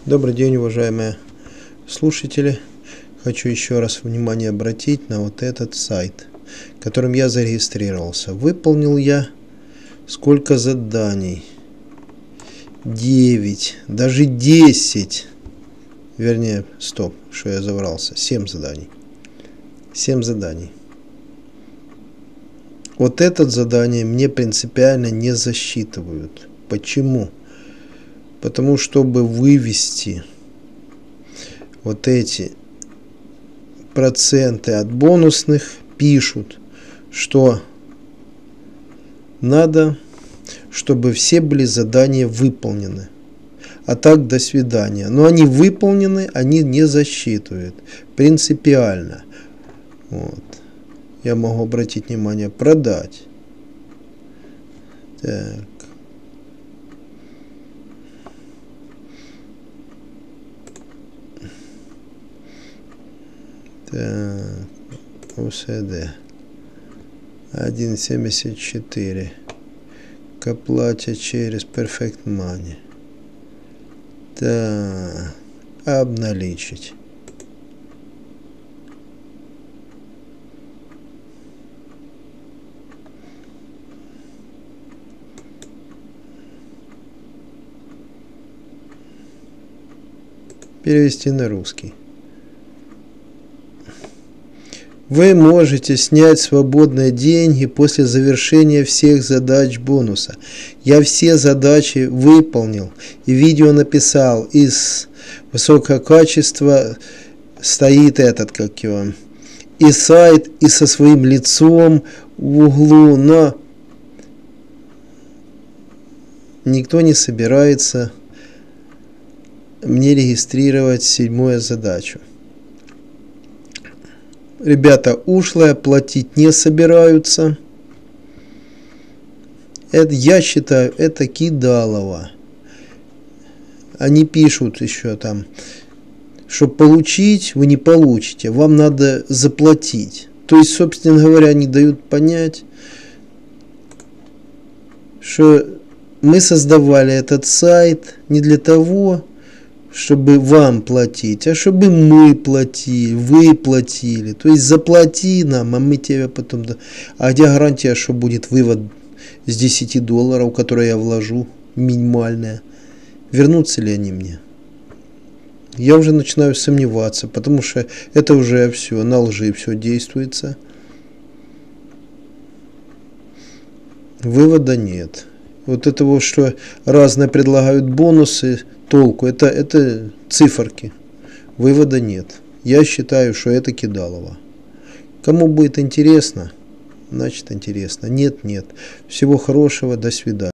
Добрый день, уважаемые слушатели. Хочу еще раз внимание обратить на вот этот сайт, которым я зарегистрировался. Выполнил я сколько заданий? 9, даже 10. Вернее, стоп, что я заврался. 7 заданий. 7 заданий. Вот это задание мне принципиально не засчитывают. Почему? Потому чтобы вывести вот эти проценты от бонусных, пишут, что надо, чтобы все были задания выполнены. А так до свидания. Но они выполнены, они не засчитывают. Принципиально. Вот. Я могу обратить внимание, продать. Так. Так, УСД 1.74 к оплате через Perfect Money. Так, обналичить. Перевести на русский. Вы можете снять свободные деньги после завершения всех задач бонуса. Я все задачи выполнил и видео написал. Из высокого качества стоит этот, как его, и сайт, и со своим лицом в углу, но никто не собирается мне регистрировать 7-ю задачу. Ребята ушлые, платить не собираются. Это, я считаю, это кидалово. Они пишут еще там, что получить вы не получите, вам надо заплатить. То есть, собственно говоря, они дают понять, что мы создавали этот сайт не для того, чтобы вам платить, а чтобы мы платили, вы платили. То есть заплати нам, а мы тебе потом... А где гарантия, что будет вывод с $10, которые я вложу, минимальная? Вернутся ли они мне? Я уже начинаю сомневаться, потому что это уже все, на лжи все действуется. Вывода нет. Вот это вот, что разные предлагают бонусы, толку, это циферки. Вывода нет. Я считаю, что это кидалово. Кому будет интересно, значит интересно. Нет. Всего хорошего, до свидания.